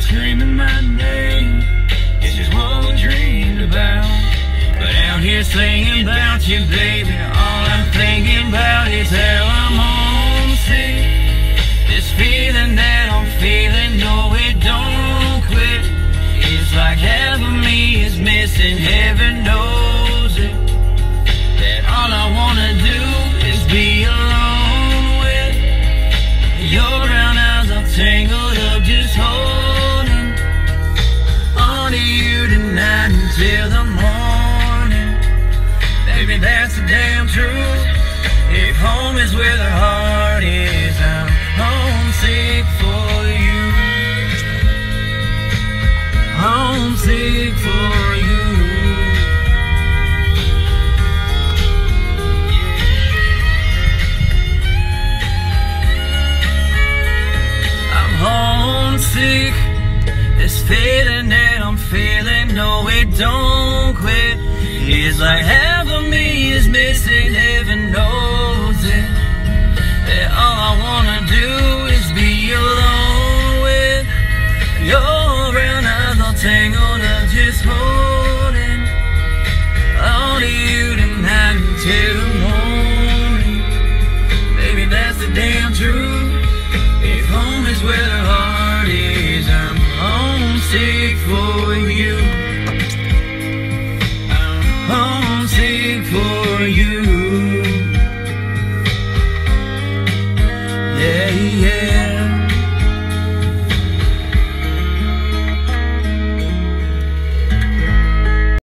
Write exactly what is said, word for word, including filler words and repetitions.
screaming my name. It's just what we dreamed about. But out here singing about you, baby, all I'm thinking about is how I'm homesick. This feeling that I'm feeling, no, it don't quit. It's like half of me is missing, heaven knows it. That all I wanna do is be alone with your brown eyes all tangled up, just holding on to you tonight until the morning. Baby, that's the damn truth. If home is where the heart is, I'm homesick for you. Homesick for you. Homesick, this feeling that I'm feeling, no, it don't quit. It's like half of me is missing, heaven knows.